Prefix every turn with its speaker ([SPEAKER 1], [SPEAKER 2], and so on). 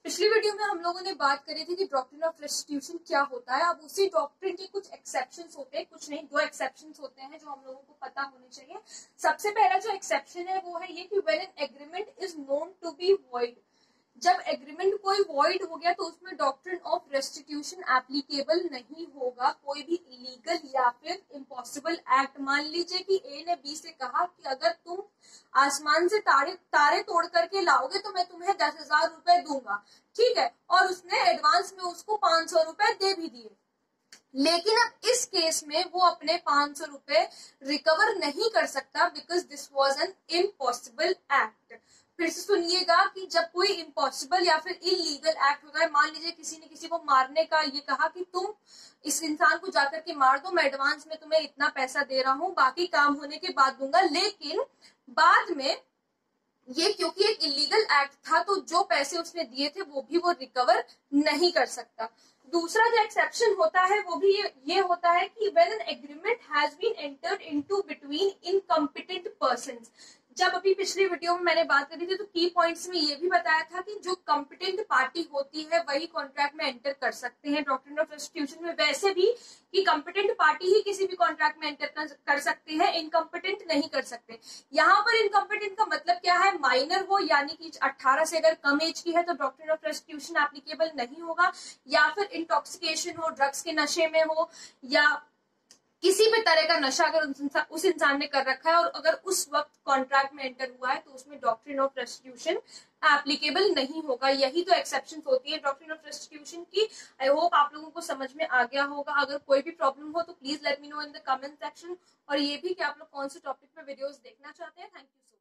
[SPEAKER 1] पिछली वीडियो में हम लोगों ने बात करी थी कि डॉक्ट्रिन ऑफ रेस्टिट्यूशन क्या होता है। अब उसी डॉक्ट्रिन के कुछ एक्सेप्शंस होते हैं, कुछ नहीं, दो एक्सेप्शंस होते हैं जो हम लोगों को पता होने चाहिए। सबसे पहला जो एक्सेप्शन है वो है ये कि when an agreement is known to be void, जब एग्रीमेंट कोई वॉइड हो गया तो उसमें डॉक्ट्रिन ऑफ रेस्टिट्यूशन एप्लीकेबल नहीं होगा। कोई भी इलीगल या फिर इम्पॉसिबल एक्ट, मान लीजिए कि ए ने बी से कहा कि अगर तुम आसमान से तारे तोड़ करके लाओगे तो मैं तुम्हें 10,000 रुपए दूंगा, ठीक है, और उसने एडवांस में उसको 500 रुपए दे भी दिए। लेकिन अब इस केस में वो अपने 500 रुपए रिकवर नहीं कर सकता because this was an impossible act. फिर से सुनिएगा कि जब कोई इम्पॉसिबल या फिर इलीगल एक्ट होता है, मान लीजिए किसी ने किसी को मारने का ये कहा कि तुम इस इंसान को जाकर के मार दो, मैं एडवांस में तुम्हें इतना पैसा दे रहा हूं, बाकी काम होने के बाद दूंगा। लेकिन बाद में ये क्योंकि एक इलीगल एक्ट था तो जो पैसे उसने दिए थे वो भी वो रिकवर नहीं कर सकता। दूसरा जो एक्सेप्शन होता है वो भी ये होता है कि when an agreement has been entered into between incompetent persons. जब अभी पिछली वीडियो में मैंने बात करी थी तो की पॉइंट्स में ये भी बताया था कि जो कॉम्पिटेंट पार्टी होती है वही कॉन्ट्रैक्ट में एंटर कर सकते हैं डॉक्ट्रिन ऑफ रेस्टिट्यूशन में। वैसे भी कि कॉम्पिटेंट पार्टी ही किसी भी कॉन्ट्रैक्ट में एंटर कर सकते हैं, इनकम्पिटेंट नहीं कर सकते। यहाँ पर इनकम्पिटेंट का मतलब क्या है, माइनर हो यानी कि 18 से अगर कम एज की है तो डॉक्ट्रिन ऑफ रेस्टिट्यूशन एप्लीकेबल नहीं होगा, या फिर इंटॉक्सिकेशन हो, ड्रग्स के नशे में हो, या किसी भी तरह का नशा अगर उस इंसान ने कर रखा है और अगर उस वक्त कॉन्ट्रैक्ट में एंटर हुआ है तो उसमें डॉक्ट्रिन ऑफ रेस्टिट्यूशन एप्लीकेबल नहीं होगा। यही तो एक्सेप्शन होती है डॉक्ट्रिन ऑफ रेस्टिट्यूशन की। आई होप आप लोगों को समझ में आ गया होगा। अगर कोई भी प्रॉब्लम हो तो please let me know in the comment section, और ये भी कि आप लोग कौन से टॉपिक पे वीडियोस देखना चाहते हैं। Thank you.